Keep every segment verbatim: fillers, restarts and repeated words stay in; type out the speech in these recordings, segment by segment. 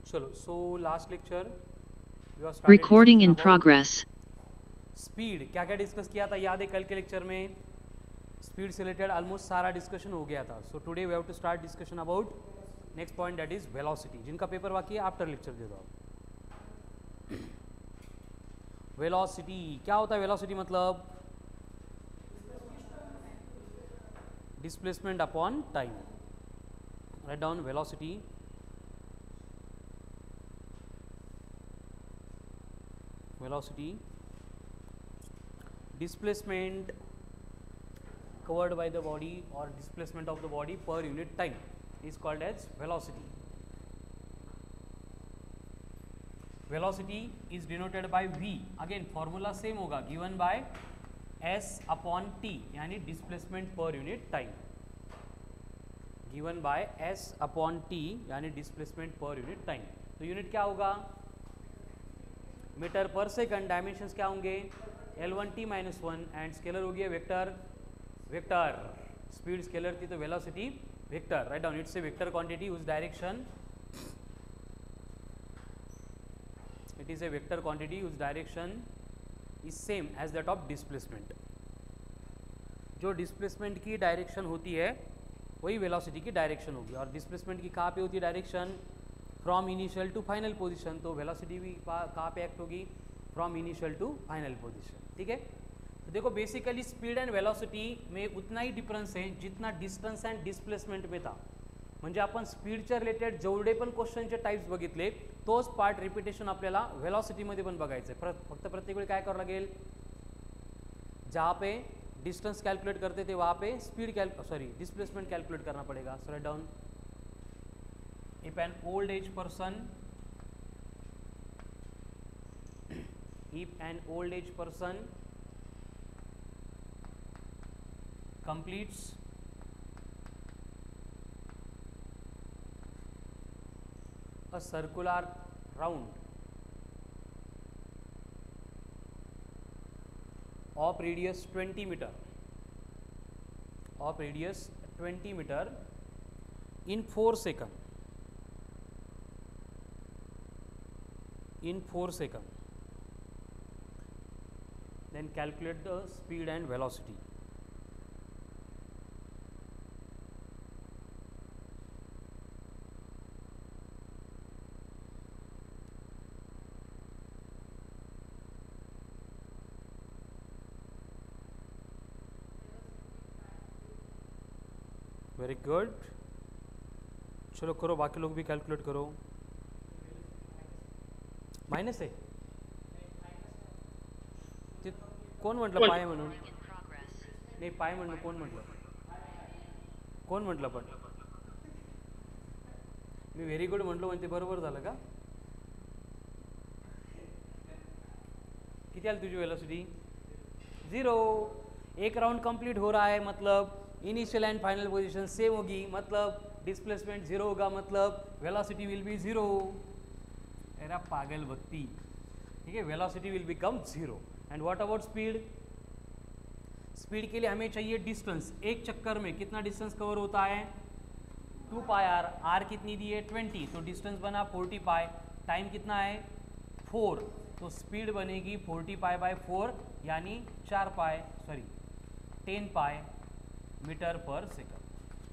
चलो, so last lecture Recording in progress. Speed क्या क्या डिस्कस किया था याद है? कल के लेक्चर में स्पीड से रिलेटेड ऑलमोस्ट सारा डिस्कशन हो गया था. So today we have to start discussion about next point, that is velocity. जिनका पेपर बाकी है आफ्टर लेक्चर दे दो आप. वेलोसिटी क्या होता है? वेलोसिटी मतलब displacement upon time. Right down velocity. velocity displacement covered by the body or displacement of the body per unit time is called as velocity. Velocity is denoted by v. again formula same होगा, given by s upon t यानी displacement per unit time. given by s upon t यानी displacement per unit time. तो unit क्या होगा? Metre per second. Dimensions क्या होंगे? L one T minus one and scalar हो गया वेक्टर. वेक्टर स्पीड स्केलर थी तो velocity vector. Right down. It's a vector quantity whose direction. It is a vector quantity whose direction is same as that of displacement. जो displacement की direction होती है वही velocity की डायरेक्शन होगी. और डिस्प्लेसमेंट की कहाँ पे होती है direction? From initial to final position. तो वेलोसिटी भी कहाँ पे एक्ट होगी? From initial to final position. ठीक है. तो देखो बेसिकली स्पीड एंड वेलोसिटी में उतना ही डिफरन्स आहे जितना डिस्टन्स अँड डिस्प्लेसमेंट में था. म्हणजे आपण स्पीडच्या रिलेटेड जेवढे पण क्वेश्चनचे टाइप्स बघितले तोच पार्ट रिपिटेशन आपल्याला वेलोसिटीमध्ये पण बघायचं आहे. फक्त प्रत्येक वेळी काय करावं लागेल? जहाँ पे डिस्टेंस कैलकुलेट करते थे वहाँ पे स्पीड कैल सॉरी डिस्प्लेसमेंट कैलकुलेट करना पड़ेगा. So right down. If an old age person if an old age person completes a circular round of radius twenty meter of radius twenty meter in four seconds in four seconds, then calculate the speed and velocity. Very good. चलो करो, बाकी लोग भी calculate करो. Minus आहे ते कोण म्हटलं? पाय म्हणून नाही. पाय म्हणून कोण म्हटलं? कोण म्हटलं? पण मी व्हेरी गुड म्हटलो म्हणजे बरोबर झालं का? किती आली तुझी वेलोसिटी? जीरो. एक राउंड कंप्लीट हो रहा है मतलब initial and final position same होगी, मतलब डिस्प्लेसमेंट जीरो होगा, मतलब वेलोसिटी विल बी जीरो. एरा पागल भक्ति. ठीक है. Velocity will become zero. And what about speed? Speed के लिए हमें चाहिए डिस्टेंस. एक चक्कर में कितना डिस्टेंस कवर होता है? To pi R. आर कितनी दी है? ट्वेंटी. तो डिस्टेंस बना फोर्टी पाई. टाइम कितना है? फोर. तो स्पीड बनेगी फोर्टी पाई बाय फोर यानी चार pi sorry ten pi metre per second.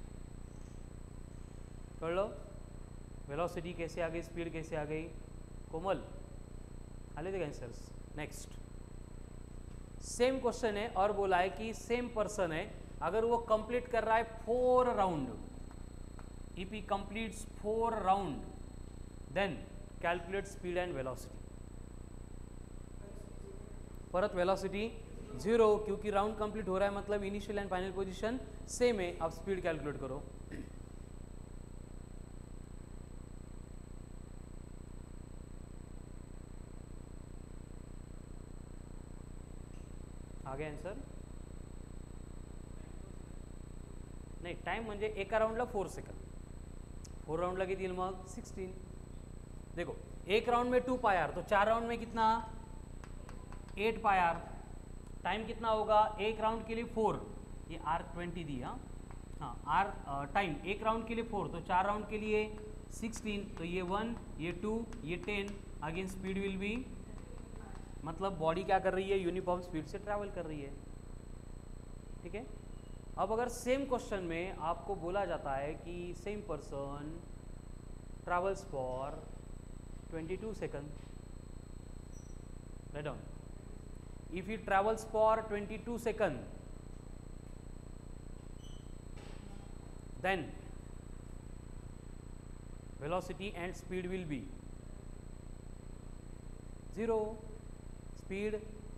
कर लो. वेलोसिटी कैसे आ गई? स्पीड कैसे आ गई? कोमल आले थे आंसर्स. नेक्स्ट सेम क्वेश्चन है और बोला है कि सेम पर्सन है, अगर वो कंप्लीट कर रहा है four round, if he completes four round then calculate speed and velocity. परत वेलोसिटी जीरो क्योंकि राउंड कंप्लीट हो रहा है मतलब initial and final position same है. अब स्पीड कैलकुलेट करो. आगे आंसर नाही. टाइम म्हणजे एका राउंडला फोर सेकंड. फोर राउंडला किती येईल मग? सिक्सटीन. देखो एक राउंड में टू पाई आर तो चार राउंड में कितना? Eight pi are. टाइम कितना होगा? एक राउंड के लिए फोर. ये आर ट्वेंटी दी. हाँ हाँ आर टाइम एक राउंड के लिए फोर तो चार राउंड के लिए सिक्सटीन, तो ये वन, ये टू, ये ten, again speed will be, मतलब बॉडी क्या कर रही है, यूनिफॉर्म स्पीड से ट्रैवल कर रही है। ठीक है। अब अगर सेम क्वेश्चन में आपको बोला जाता है कि same person travels for twenty two second, right down, if he travels for twenty two second, then velocity and speed will be zero, speed,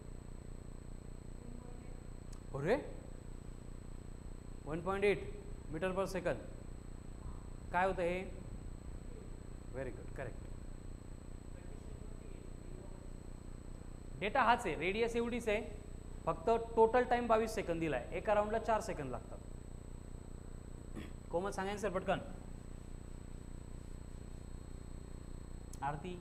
अरे one point eight metre per second काय होतं हे, व्हेरी गुड, करेक्ट. डेटा हाच आहे, radius एवढीच आहे, फक्त total time बावीस सेकंद दिलाय, एका राऊंडला चार सेकंद लागतात. कोमल सांगा सर पटकन. आरती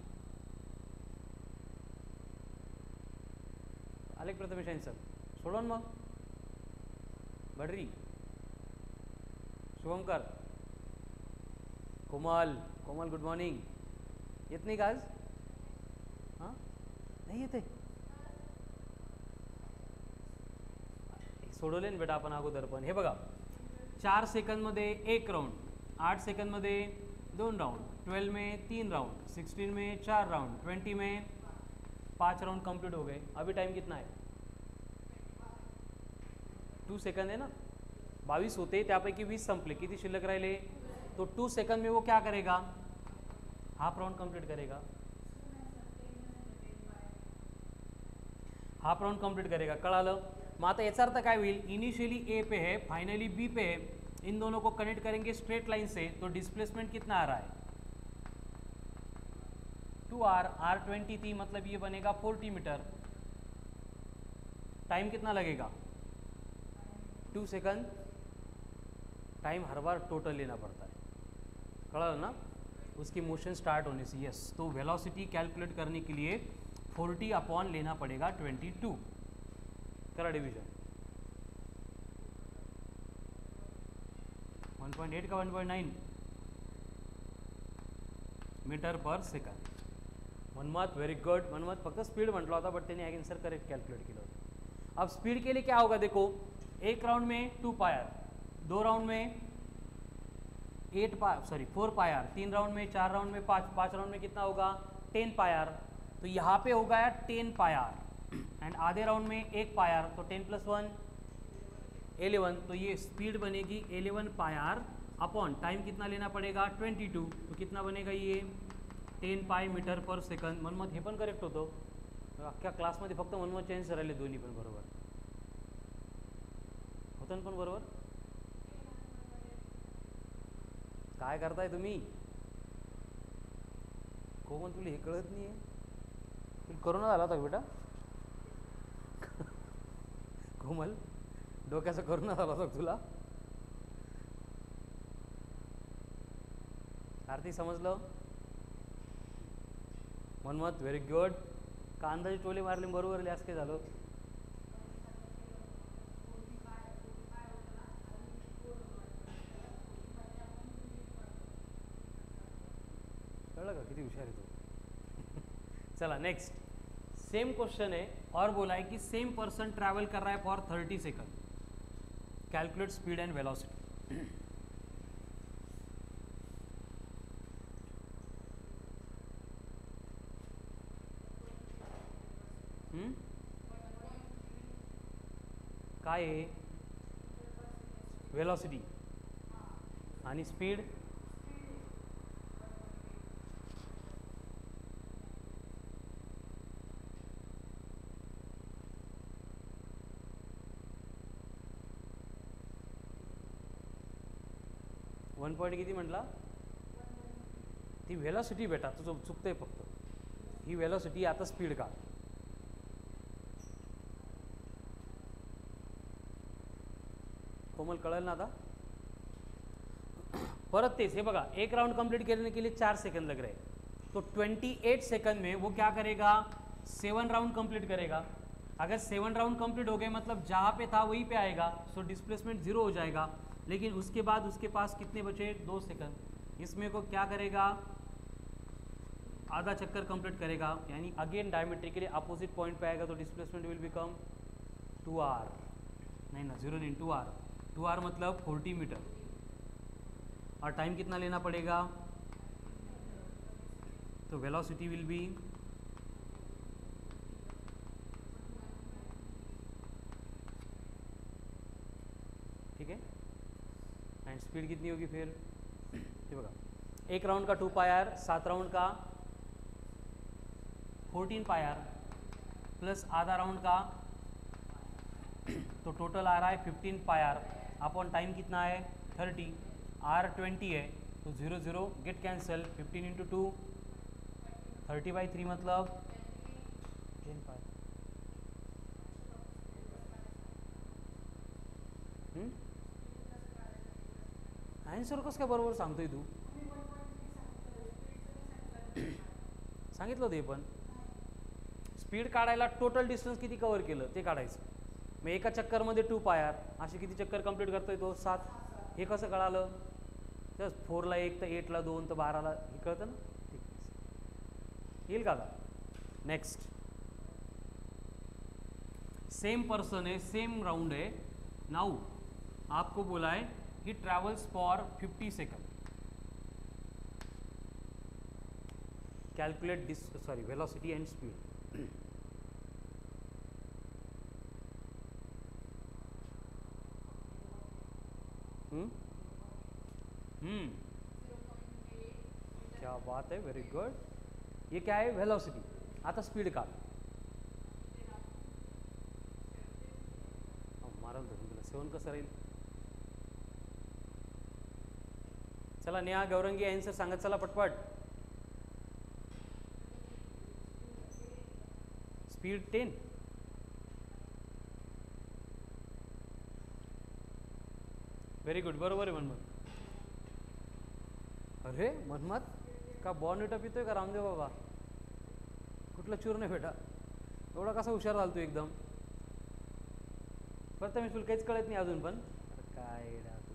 आले प्रथमेश सर सोडून, मग बड्री, शुभंकर, कोमल, कोमल गुड मॉर्निंग. येत नाही का आज? हां नाही येते, सोडवले ना बेटा आपण अगोदर पण. हे बघा, चार सेकंडमध्ये एक राउंड, आठ सेकंडमध्ये दोन राउंड, ट्वेल्व में तीन राउंड, सिक्सटीन में चार राउंड, ट्वेंटी में पाँच राउंड कंप्लीट हो गए. अभी टाइम कितना है? टू सेकंड है ना, बावीस होते त्यापैकी वीस संपले, किती शिल्लक राहिले? तो टू सेकंड में वो क्या करेगा? हाफ राउंड कंप्लीट करेगा, हाफ राउंड कंप्लीट करेगा. कळालं? मग आता याचा अर्थ काय होईल, इनिशियली ए पे है, फाइनली बी पे है, इन दोनों को कनेक्ट करेंगे स्ट्रेट लाइन से, तो डिस्प्लेसमेंट कितना आ रहा है? टू आर, आर ट्वेंटी थी, मतलब ये बनेगा फोर्टी मीटर. टाइम कितना लगेगा? Two second. टाइम हर बार टोटल लेना पड़ता है, कड़ा ना, उसकी मोशन स्टार्ट होने से. यस, तो वेलोसिटी कैलकुलेट करने के लिए फोर्टी अपॉन लेना पड़ेगा ट्वेंटी टू. करा डिवीजन, वन पॉइंट एट का one point nine metre per second. Manmat very good. Manmat फक्त स्पीड म्हटला होता, बट त्यांनी आन्सर करेक्ट कॅल्क्युलेट केलं होतं. अब स्पीड के लिए क्या होगा, देखो, एक राउंड में टू पायर, दो राउंड में eight pi r, sorry four pi r, तीन राउंड में, चार राउंड में पाँच, पाँच राउंड में कितना होगा? Ten pi r. तो यहाँ पे होगा यार टेन पायर, एंड आधे राउंड में एक पायर, तो टेन प्लस वन एलेवन. तो ये स्पीड बनेगी एलेवन पायर अपॉन टाइम कितना लेना पड़ेगा? Twenty two. तो कितना बनेगा ये? Ten pi metre per second. Manmat हे पण करेक्ट होतं. अख्ख्या क्लासमध्ये फक्त मनमत चेंज राहिले, दोन्ही पण बरोबर होतं पण बरोबर. काय करताय तुम्ही? कोमल तुला हे कळत नाही आहे? तुला कोरोना झाला होता बेटा? कोमल डोक्याचा कोरोना झाला होता तुला? आरती समजलं? Manmath very good. कांदाचे टोले मारले बरोबर, लिहास काय झालं? कळलं का किती हुशार आहे तू? चला नेक्स्ट. सेम क्वेश्चन है और बोला है कि सेम पर्सन ट्रैवल कर रहा है for thirty second. Calculate speed and velocity. Hmm काय आहे? वेलोसिटी आणि स्पीड. वन पॉइंट किती म्हटला? ती वेलोसिटी बेटा, तुझं चुकतंय फक्त. ही वेलोसिटी, आता स्पीड का? कोमल कळलं ना आता? परत तेच. हे बघा, एक राउंड कंप्लीट करने के लिए चार सेकंड लग रहे हैं, तो ट्वेंटी एट सेकंड में वो क्या करेगा? सेवन राउंड कंप्लीट करेगा. अगर सेवन राउंड कंप्लीट हो गए, मतलब जहाँ पे था वहीं पे आएगा, सो डिस्प्लेसमेंट जीरो हो जाएगा. लेकिन उसके बाद उसके पास कितने बचे? दो सेकंड. इसमें को क्या करेगा, आधा चक्कर कंप्लीट करेगा, यानी अगेन डायमेट्रिकली अपोजिट पॉइंट पे आएगा, तो displacement will become two R, नहीं ना जीरो नहीं टू आर, टू आर मतलब फोर्टी मीटर, और टाइम कितना लेना पड़ेगा, तो वेलोसिटी विल बी ठीक है, एंड स्पीड कितनी होगी फिर, ये बघा एक राउंड का टू पाई आर, सात राउंड का फोर्टीन पाई आर, प्लस आधा राउंड का, तो टोटल आ रहा है fifteen pi R, upon time कितना है थर्टी, आर ट्वेंटी है, तो zero zero get cancel, fifteen into two thirty by three मतलब टेन पाई, आन्सर कसं काय बरोबर सांगतोय तू, सांगितलं होतं हे पण, स्पीड काढायला टोटल डिस्टन्स किती कव्हर केलं ते काढायचं, मग एका चक्करमध्ये टू पाय आर, असे किती चक्कर कंप्लीट करतोय तो सात, हे कसं कळालं, तर फोरला एक, तर एटला दोन, तर बाराला, हे कळतं ना, ठीक येईल का आता. नेक्स्ट सेम पर्सन है, सेम राउंड है, नाउ आपको बोला है कि travels for fifty second, calculate this sorry velocity and speed. Hmm hmm क्या बात है, वेरी गुड. ये क्या है, वेलोसिटी. आता स्पीड काढ, मारल धरून तुला सेवन कसं राहील. चला नेहा गौरंगी आन्सर सांगत चला पटपट. स्पीड टेन, व्हेरी गुड, बरोबर आहे मनमत. अरे मनमत का बॉर्नविटा पितोय का रामदेव बाबा, कुठलं चूर्ण बेटा, एवढा कसा हुशार झाला तू एकदम. प्रथमेश तुला काहीच कळत नाही अजून पण, काय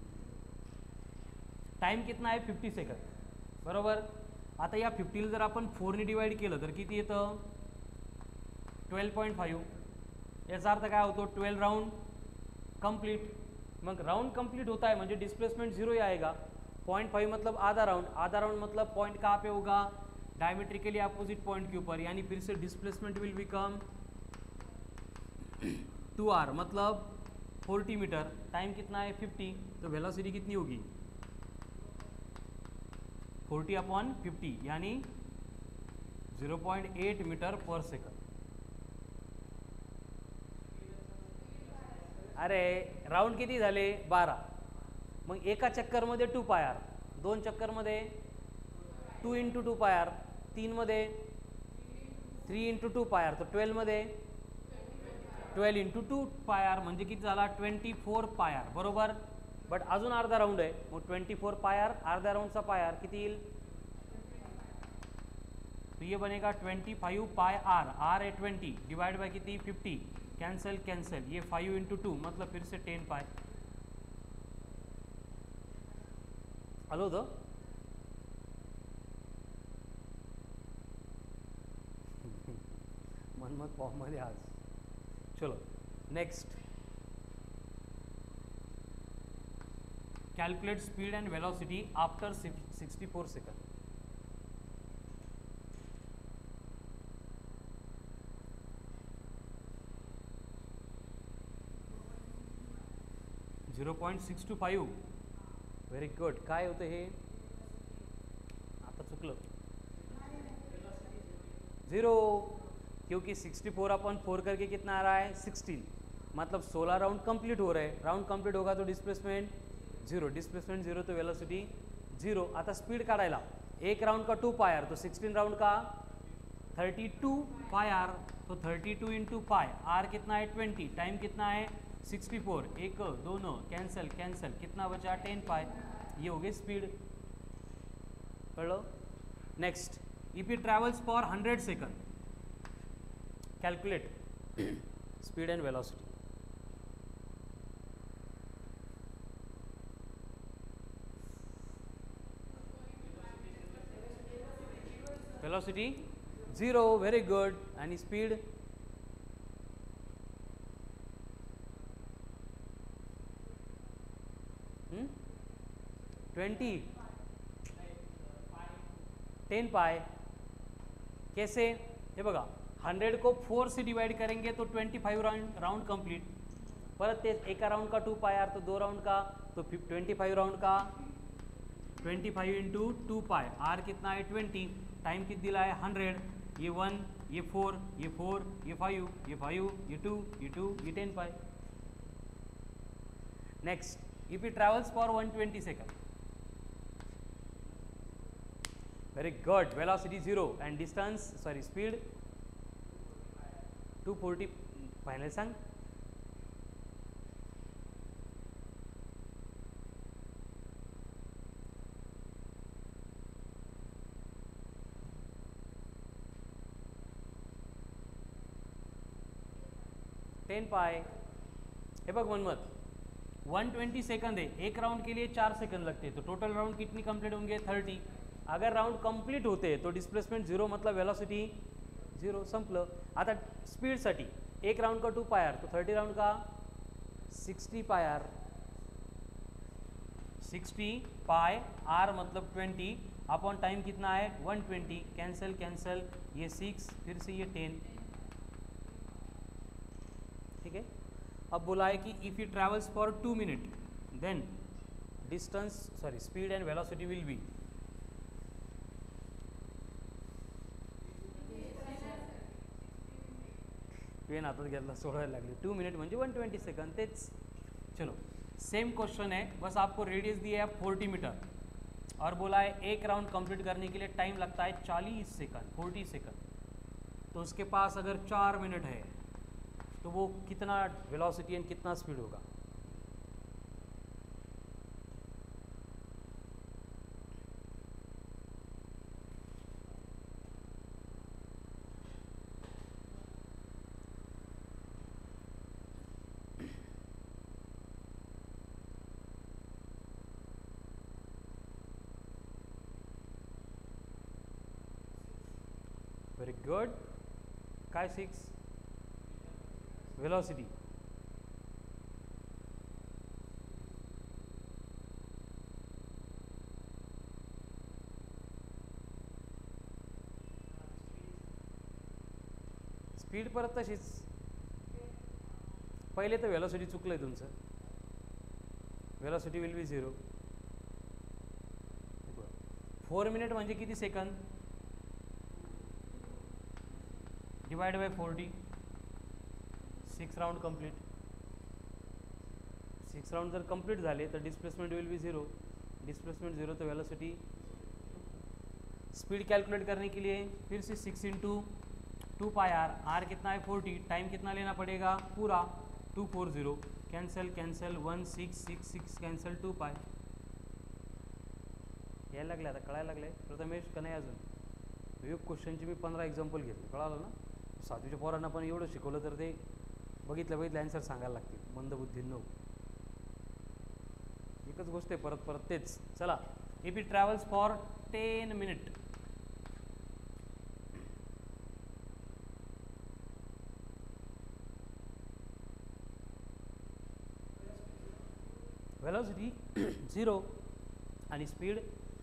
टाइम कितना आहे फिफ्टी सेकंड, बरोबर. आता या फिफ्टीला जर आपण फोरने डिवाइड केलं तर किती येतं, ट्वेल्व पॉईंट फाईव्ह. याचा अर्थ काय होतो, ट्वेल्व राउंड कंप्लीट. मग राउंड कंप्लीट होता है म्हणजे डिस्प्लेसमेंट जीरो ही आएगा. पॉइंट फाइव मतलब आधा राउंड, आधा राउंड मतलब पॉइंट कहाँ पे होगा, डायमेट्रिकली अपोजिट पॉइंट के ऊपर, यानी फिर से displacement will become two R मतलब फोर्टी मीटर. टाइम कितना है फिफ्टी, तो वेलोसिटी कितनी होगी फोर्टी अपॉन फिफ्टी, यानी zero point eight metre per second. अरे राउंड किती झाले बारा, मग एका चक्करमध्ये टू पाय आर, दोन चक्करमध्ये two into two pi R, तीनमध्ये three into two pi R, तर ट्वेल्वमध्ये twelve into two pi R म्हणजे किती झाला ट्वेंटी फोर पाय आर, बरोबर. बट अजून अर्धा राउंड आहे, मग ट्वेंटी फोर पाय आर, अर्धा राउंडचा पाय आर किती येईल, तो ये बनेगा twenty five pi R, R है ट्वेंटी डिवाइड बाय कितनी फिफ्टी, कैंसिल कैंसिल, ये फाइव इंटू टू मतलब फिर से टेन पाई. हलो दो मनमत फॉर्म मध्ये आज. चलो next, calculate speed and velocity after sixty four second. Zero point six two five, very good. काय होतं हे, आता चुकलं, ज़ीरो, क्योंकि सिक्सटी फोर अपन फोर करके कितना आ रहा है सिक्सटीन, मतलब सोलह राउंड कंप्लीट हो रहे हैं. राउंड कंप्लीट होगा तो डिस्प्लेसमेंट जीरो, डिस्प्लेसमेंट जीरो तो वेलोसिटी जीरो. आता स्पीड काढायला, एक राउंड का टू पाय आर, तो सिक्सटीन राउंड का थर्टी टू पाय आर, तो thirty two into pi R कितना है ट्वेंटी, टाइम कितना है सिक्सटी फोर, एक दोनों कैंसिल कैंसिल, कितना बचा टेन पाई, ये हो गई स्पीड. कर लो. Next, if it travels for hundred second, calculate speed and velocity. velocity zero. Very good. And speed hmm? twenty ten pi. कैसे? हे बघा, हंड्रेड को फोर से डिवाइड करेंगे तो twenty five round round complete. परत तेच एका राउंड का टू पाय आर, तो दो राउंड का तो ट्वेंटी फाइव राउंड का twenty five into two pi. R कितना है? ट्वेंटी. टाइम किती दिला है? हंड्रेड. ये वन, ये फोर, ये फोर, ये फाइव, ये फाइव, ये टू, ये टू, ये ten pi. Next, if it travels for one twenty second. Very good. Velocity zero and distance, sorry, speed two forty. Final sang. Ten pi. हे बघ Manmat, one twenty second है. एक round के लिए चार सेकंड लगते हैं, तो टोटल राउंड कितनी कंप्लीट होंगे? थर्टी. अगर राउंड कंप्लीट होते तो डिस्प्लेसमेंट झिरो, मतलब वेलोसिटी झिरो. संपलं. आता स्पीडसाठी एक राउंड का टू पाय आर, तो थर्टी राउंड का sixty pi R. Sixty pi R मतलब ट्वेंटी अपॉन टाइम कितना है? One twenty. कैंसिल कैंसिल, ये सिक्स, फिर से ये टेन. ठीक है. अब बोला है कि if you travels for two minute then distance, sorry, speed and velocity will be. Pen हातात घेतला, सोडायला लागले. टू मिनट म्हणजे वन ट्वेंटी सेकंड. तेच. चलो, सेम क्वेश्चन है, बस आपको रेडियस दिया है फोर्टी मीटर और बोला है एक राउंड कंप्लीट करने के लिए टाइम लगता है चालीस सेकंड, फोर्टी सेकंड. तो उसके पास अगर चार मिनट है तो वो कितना वेलोसिटी एंड कितना स्पीड होगा? Very good. काय सिक्स? वेलोसिटी. स्पीड परत तशीच. पहिले तर वेलोसिटी चुकलंय तुमचं. Velocity will be zero. Four minute म्हणजे किती second? Divide by forty. Six round complete. Six round जर कंप्लीट झाले तर displacement will be zero. Displacement zero तो वेलोसिटी. स्पीड कैलकुलेट करने के लिए फिर से six into two pi R. R कितना है? फोर्टी. टाइम कितना लेना पड़ेगा? पूरा two four zero. Cancel cancel, one six six six cancel, two pi. यायला लागले आता, कळायला लागले. प्रथमेश का नाही अजून? एक क्वेश्चनची मी पंधरा एक्झाम्पल घेतले, कळालं ना? सातवीच्या पोरांना पण एवढं शिकवलं तर ते बघितलं बघितलं आन्सर सांगायला लागतील. मंदबुद्धींनो, एकच गोष्ट आहे, परत परत तेच. चला, if it travels for ten minute. Velocity zero आणि speed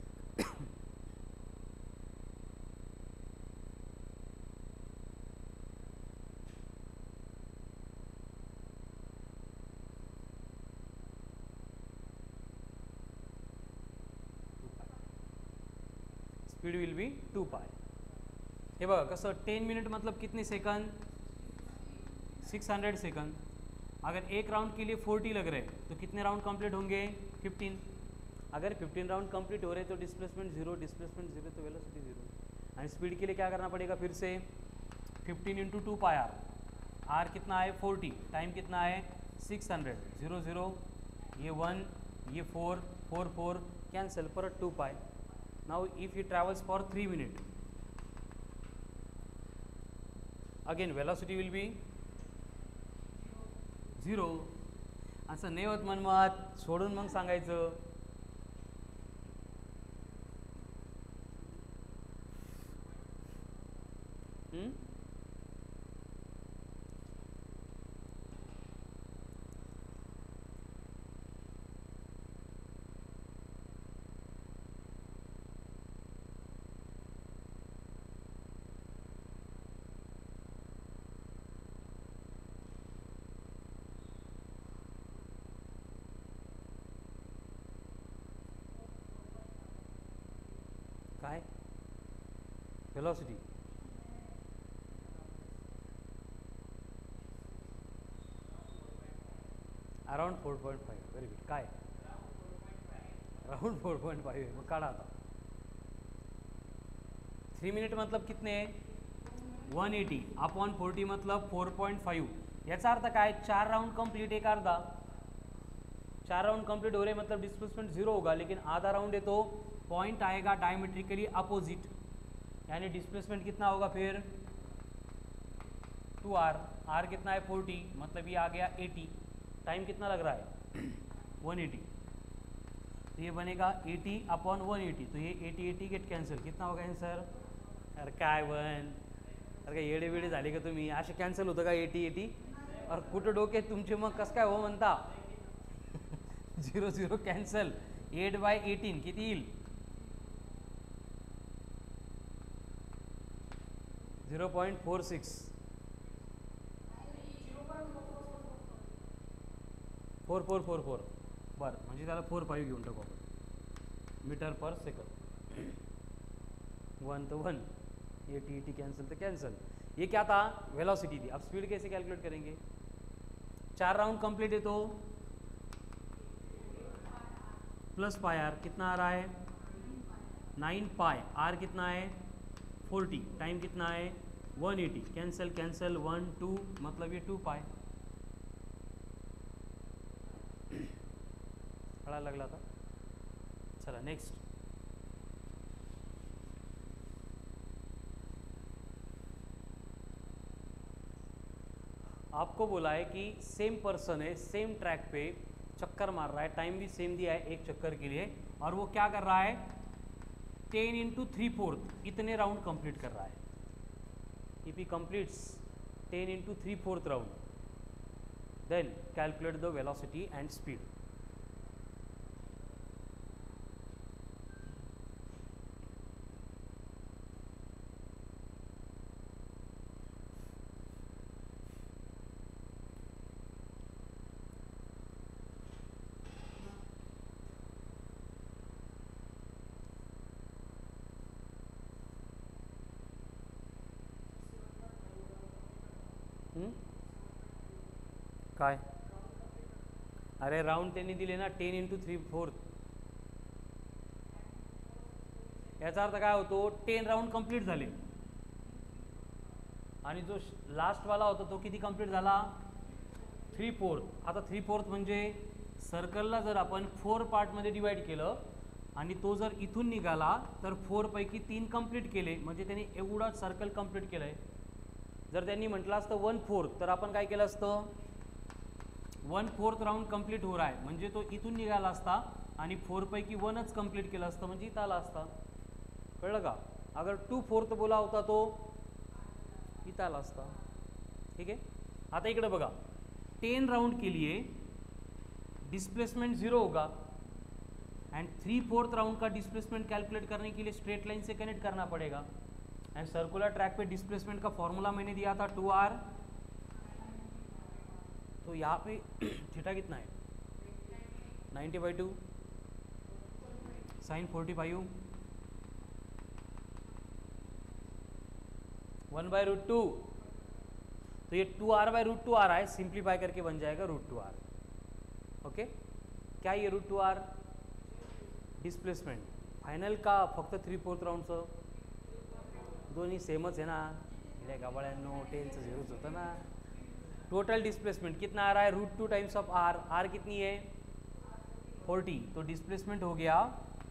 speed will be two pi. हे बघा कसं, टेन मिनट मतलब कितने सेकंड? Six hundred second. अगर एक राउंड के लिए फोर्टी लग रहे तो कितने राउंड कंप्लीट होंगे? फिफ्टीन. अगर फिफ्टीन राउंड कंप्लीट हो रहे तो डिस्प्लेसमेंट जीरो, डिस्प्लेसमेंट जीरो तो वेलोसिटी जीरो. एंड स्पीड के लिए क्या करना पड़ेगा? फिर से fifteen into two pi R. R कितना है? फोर्टी. टाइम कितना है? Six hundred. जीरो जीरो, ये वन, ये फोर, फोर फोर कैंसल, परत two pi. Now if you travels for three minute, again velocity will be zero. असं नाही होत मनमत, सोडून मग सांगायचं. हम्म? काय velocity around four point five very good. काय अराउंड फोर पॉईंट फाईव्ह आहे. मग काढा आता. थ्री मिनिट मतलब कितने वन एटी अपॉन फोर्टी मतलब फोर पॉइंट फाइव. याचा अर्थ काय चार राउंड कंप्लीट एक अर्धा. चार राउंड कंप्लीट हो रहे मतलब डिस्प्लेसमेंट जीरो होगा, लेकिन आधा राउंड है तो पॉइंट आएगा डायमेट्रिकली अपोजिट, यानी डिस्प्लेसमेंट कितना होगा फिर टू आर. आर कितना है फोर्टी मतलब ये आ गया एटी. टाइम कितना लग रहा है वन एटी. तो ये बनेगा एटी अपॉन वन एटी. तो ये एटी एटी गेट कॅन्सल. कितना होगा आंसर. अरे काय वन अरे काय येडे वेडे झाले का तुम्ही. असे कॅन्सल होतं का एटी एटी. और कुठं डोके तुमचे मग कसं काय हो म्हणता. Zero zero cancel. Eight by eighteen किती येईल zero point four six. Four four four four बरं म्हणजे त्याला फोर फाईव्ह घेऊन टाकू आपण मीटर पर सेकंड. वन तो वन एटी एटी कैंसिल तो कैंसिल. ये क्या था वेलोसिटी थी. अब स्पीड कैसे कैलकुलेट करेंगे. चार राउंड कंप्लीट है तो प्लस पाई आर कितना आ रहा है नाइन पाई. आर कितना है फोर्टी. टाइम कितना है one eighty. Cancel cancel one two मतलब ये टू पाई. बड़ा लगला था. चला नेक्स्ट. आपको बोला है कि सेम पर्सन है सेम ट्रैक पे चक्कर मार रहा है. टाइम भी सेम दिया है एक चक्कर के लिए, और वो क्या कर रहा है टेन इंटू थ्री फोर्थ इतने राउंड कंप्लीट कर रहा है. If he completes ten into three fourth round then calculate the velocity and speed. काय अरे राउंड त्यांनी दिले ना टेन इंटू थ्री फोर्थ. याचा अर्थ काय होतो टेन राउंड कंप्लीट झाले आणि जो लास्टवाला होता तो किती कंप्लीट झाला थ्री फोर्थ. आता थ्री फोर्थ म्हणजे सर्कलला जर आपण फोर पार्टमध्ये डिवाइड केलं आणि तो जर इथून निघाला तर फोरपैकी तीन कंप्लीट केले म्हणजे त्यांनी एवढा सर्कल कंप्लीट केलं आहे. जर त्यांनी म्हटलं असतं वन फोर्थ तर आपण काय केलं असतं वन फोर्थ राउंड कंप्लीट हो रहा है म्हणजे तो इथून निघाला असता आणि फोरपैकी वनच कंप्लीट केलं असतं म्हणजे इथं आला असता. कळलं का. अगर टू फोर्थ बोला होता तो इथं आला असता. ठीक है. आता इकडे बघा टेन राउंड के लिए डिस्प्लेसमेंट जीरो होगा एंड थ्री फोर्थ राउंड का डिस्प्लेसमेंट कैलकुलेट करने के लिए स्ट्रेट लाइन से कनेक्ट करना पड़ेगा. एंड सर्कुलर ट्रैक पे डिस्प्लेसमेंट का फॉर्मूला मैंने दिया था टू आर. तो यहाँ पे थीटा कितना है ninety by two sine forty five one by root two. तो ये two R by root two आ रहा है सिंप्लीफाई करके बन जाएगा रूट टू आर. ओके. क्या ये root two R displacement final का फक्त थ्री फोर्थ राउंडचं दोन्ही सेमच आहे ना. इकडे गाबाळ्यांनो टेनचं झिरोच होतं ना. टोटल डिस्प्लेसमेंट कितना आ रहा है root two times of R. R कितनी है फोर्टी. तो डिस्प्लेसमेंट हो गया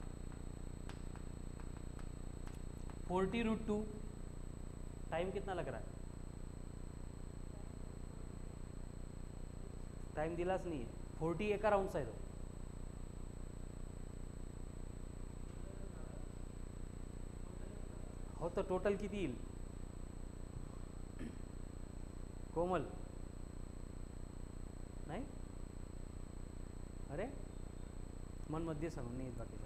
फोर्टी रूट टू. टाइम कितना लग रहा है टाइम दिलाच नाही आहे. फोर्टी एका राउंडचा आहे तो. हो तर टोटल किती येईल कोमल नाही, अरे मन मध्ये सांगून नाही बाकीचा.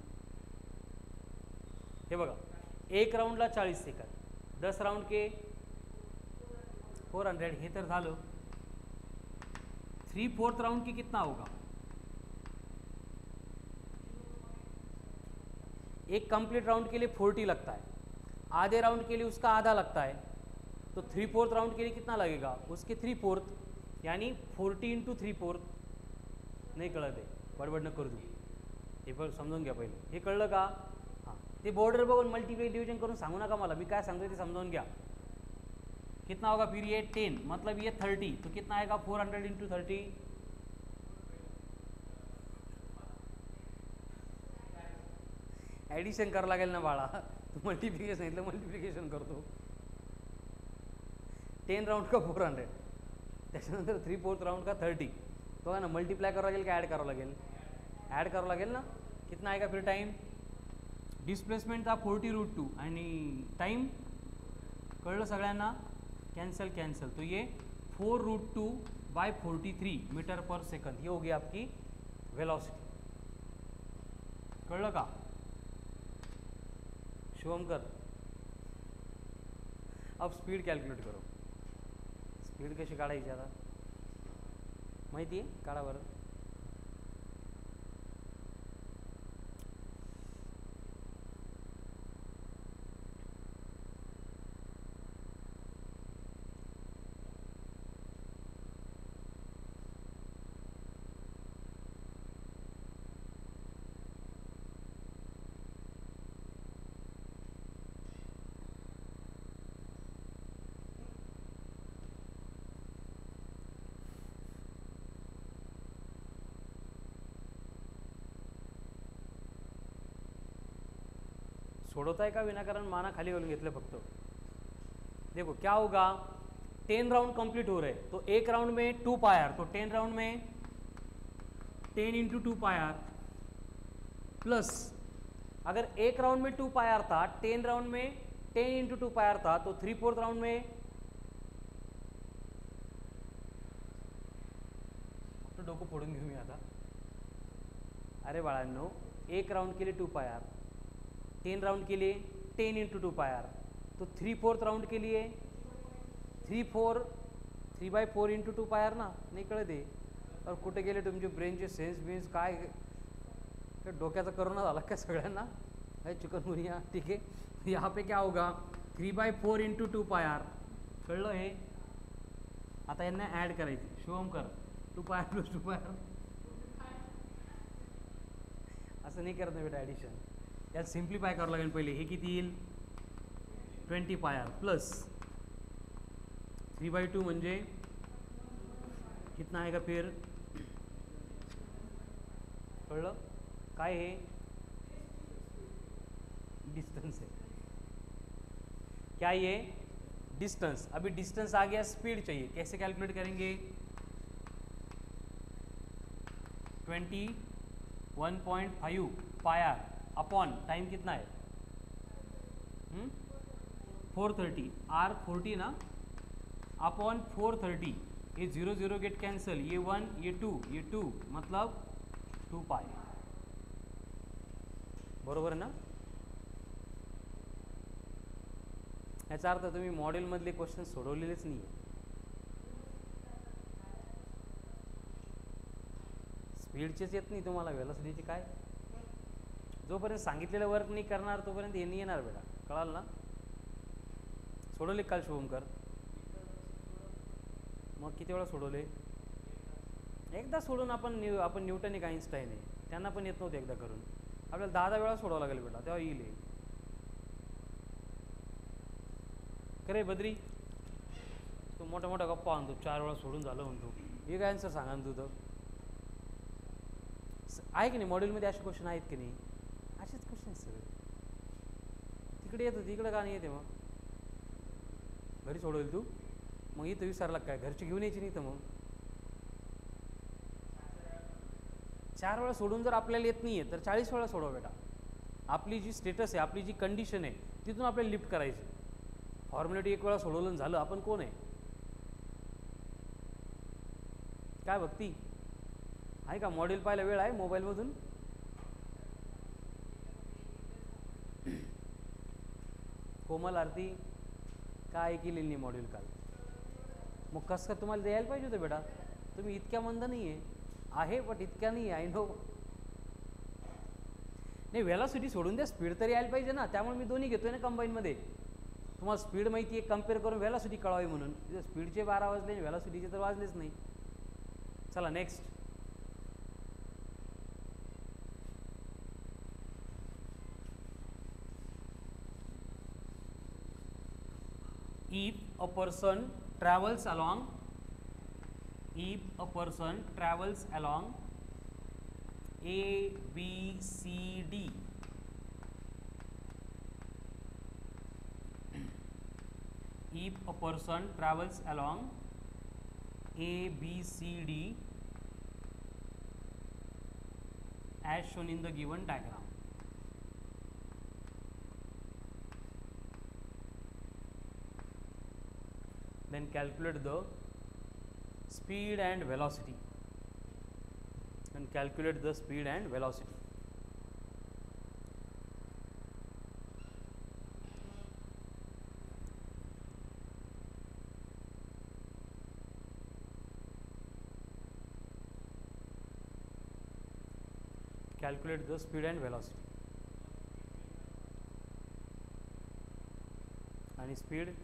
हे बघा, एक राऊंडला चाळीस सेकंद, दस राउंड के फोर हंड्रेड. हे तर झालं. थ्री फोर्थ राउंड की कितना होगा? एक कंप्लीट राउंड के लिए फोर्टी लगता है, आधे राउंड के लिए उसका आधा लगता है, तो थ्री फोर्थ राउंड के लिए कितना लगेगा? उसके थ्री फोर्थ, यानी फोर्टी इंटू थ्री फोर्थ. नाही कळत आहे, बडबड न करू तू, हे पण समजून घ्या पहिले. हे कळलं का? हां, ते बॉर्डर बघून मल्टीप्लाय डिव्हिजन करून सांगू नका मला, मी काय सांगतोय ते समजावून घ्या. कितना होगा फिर ये टेन, मतलब ये थर्टी, तो कितना आएगा four hundred into thirty? Addition करावं लागेल ना बाळा, तू मल्टिप्लिकेशन सांगितलं, मल्टिप्लिकेशन करतो. टेन राउंड का फोर हंड्रेड, त्याच्यानंतर थ्री फोर्थ राउंड का थर्टी. तो है ना, मल्टीप्लाय करावं लागेल का ॲड करावं लागेल? ॲड करावं लागेल ना. कितना आएगा फिर टाइम? डिस्प्लेसमेंट था फोर्टी रूट टू आणि टाइम कळलं सगळ्यांना? कैंसल कैंसल, तो ये four root two by forty three meter per second, ये होगी आपकी वेलोसिटी. कळलं का? शुभंकर, अब स्पीड कॅल्क्युलेट करो. स्पीड कशी काढायची आता माहिती आहे? काढा बरं. सोडवताय का विनाकारण माना खाली घालून घेतलं फक्त? देखो क्या होगा, टेन राउंड कंप्लीट हो रहे, तो एक राउंड में टू पायर, तो टेन राउंड में ten into two pi r plus, अगर एक राउंड में टू पायर था, टेन राउंड में टेन इंटू टू पायर था, तो थ्री फोर्थ राउंड में तो डोकं फोडून घेऊ मी आता. अरे बाळांनो, एक राउंड के लिए टू पायर, टेन राउंड के लिए टेन इंटू टू पायर, तो थ्री फोर्थ राउंड के लिए three four three by four into two pi r ना. नाही कळत आहे? और कुठे गेले तुमचे ब्रेनचे सेन्स बिन्स? काय डोक्याचा करोना झाला काय सगळ्यांना? है चिकनगुनिया. ठीक है, यहाँ पे क्या होगा, three by four into two pi r. कळलं हे? आता यांना ॲड करायची. शुभम कर, two pi r plus two pi r. असं नाही करत ना बेटा ॲडिशन, यात सिम्प्लिफाय करावं लागेल पहिले. हे किती येईल? Twenty pi r plus three by two म्हणजे कितना आएगा फिर? कळलं काय? हे डिस्टेंस है. क्या ये डिस्टेंस? अभी डिस्टेंस आ गया, स्पीड चाहिए. कैसे कैलकुलेट करेंगे? Twenty one point five pi r upon time कितना है? Four thirty. आर फोर्टी ना, अपॉन फोर थर्टी. ये जीरो जीरो गेट कैंसल, ये वन, ये टू, ये टू, मतलब टू पाय. बरोबर आहे ना? याचा अर्थ तुम्ही मॉडेलमधले क्वेश्चन सोडवलेलेच नाही. स्पीडचेच येत नाही तुम्हाला, वेलोसिटीचे काय? जोपर्यंत सांगितलेलं वर्क नाही करणार तोपर्यंत हे नाही येणार बेटा, कळाल ना? सोडवले काल शुभंकर? मग किती वेळा सोडवले? एकदा सोडून आपण न्यू आपण न्यूटन एक आईन्स्टाईन आहे, त्यांना पण येत नव्हते एकदा करून. आपल्याला दहा दहा वेळा सोडावं लागेल बेटा, तेव्हा येईल. करे बद्री, तू मोठ्या मोठ्या गप्पा आणतो, चार वेळा सोडून झालं म्हणतो. हे काय आन्सर सांगा ना तू तर. आहे की नाही मॉड्यूलमध्ये असे क्वेश्चन आहेत की नाही? असेच क्वेश्चन सगळे तिकडे येतं, तिकडे का नाही येते? मग घरी सोडवेल तू, मग इथं विसरला काय? घरची घेऊन यायची नाही तर मग चार वेळा सोडून जर आपल्याला येत नाही आहे तर चाळीस वेळा सोडवा बेटा. आपली जी स्टेटस आहे, आपली जी कंडिशन आहे, तिथून आपल्याला लिफ्ट करायची. फॉर्म्युलेटी एक वेळा सोडवलं झालं, आपण कोण आहे? काय भक्ती आहे का? मॉड्यूल पाहायला वेळ आहे मोबाईलमधून? कोमल आरती काय केलेली नाही मॉड्यूल काल. मग कसं का तुम्हाला द्यायला पाहिजे होतं बेटा, तुम्ही इतक्या मंद नाही आहे. आहे बट इतक्या नाही आहे, आय नो. नाही, व्हेलॉसिटी सोडून द्या, स्पीड तरी यायला पाहिजे ना. त्यामुळे मी दोन्ही घेतोय ना कंबाईनमध्ये. तुम्हाला स्पीड माहिती आहे, कम्पेअर करून व्हेलॉसिटी कळावी म्हणून. तिथे स्पीडचे बारा वाजले, व्हेलॉसिटीचे तर वाजलेच नाही. चला next. If a person travels along, if a person travels along A, B, C, D, if a person travels along A, B, C, D as shown in the given diagram, then calculate the speed and velocity, and calculate the speed and velocity. Calculate the speed and velocity. And speed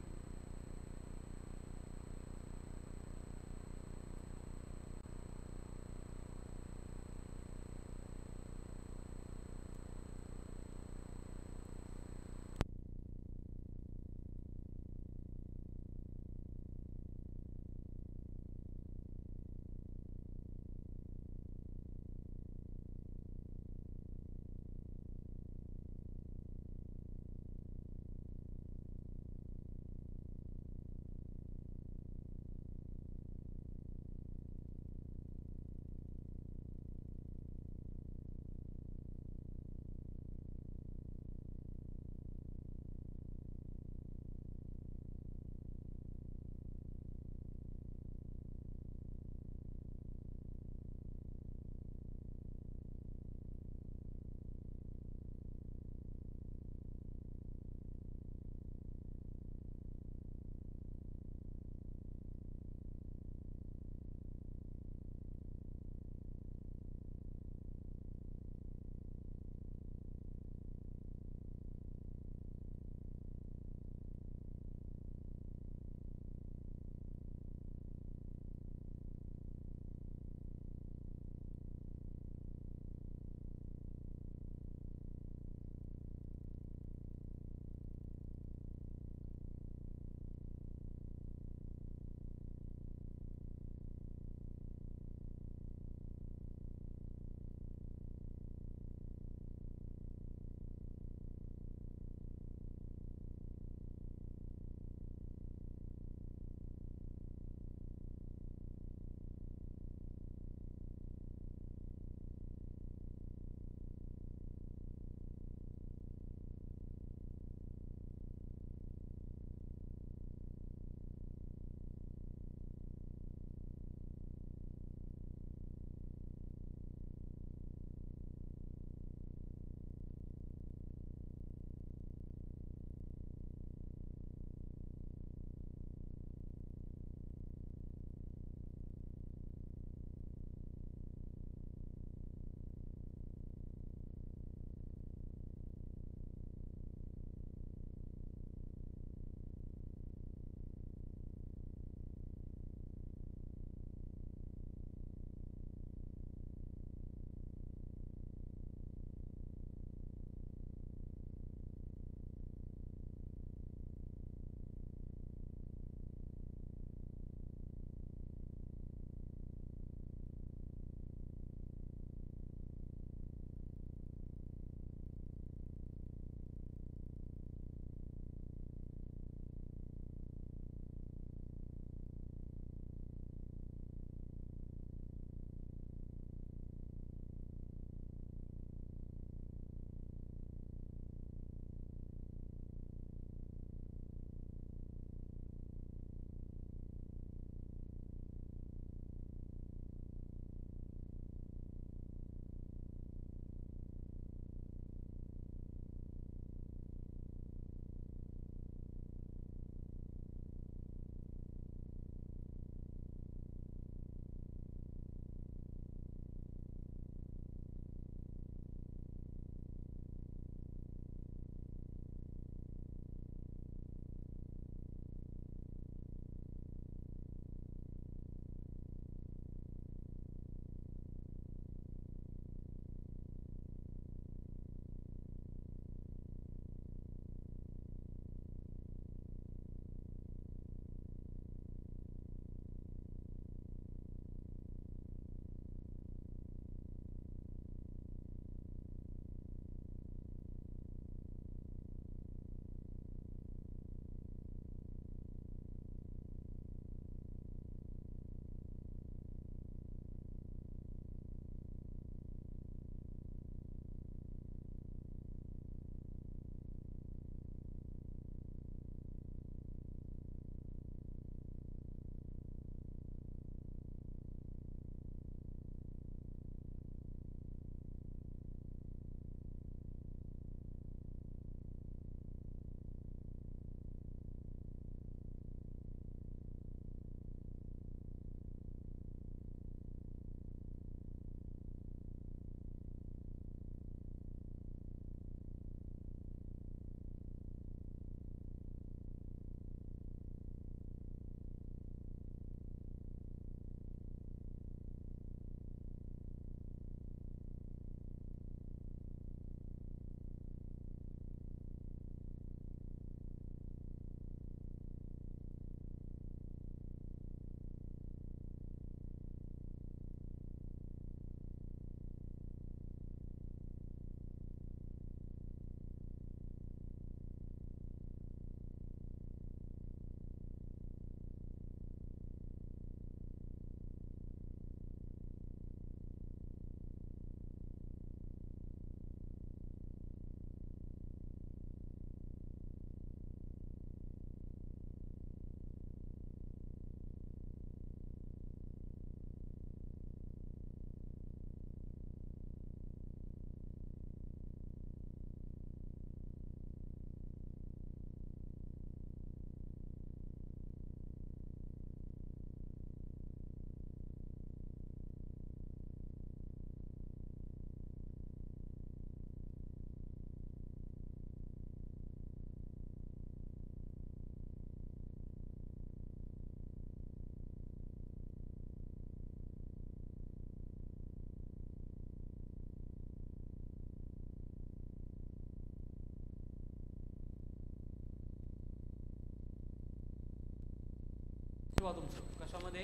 बघा तुमचं कशामध्ये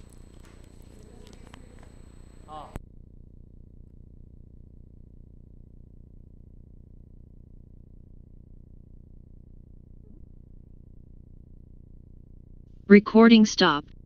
हां Recording stop.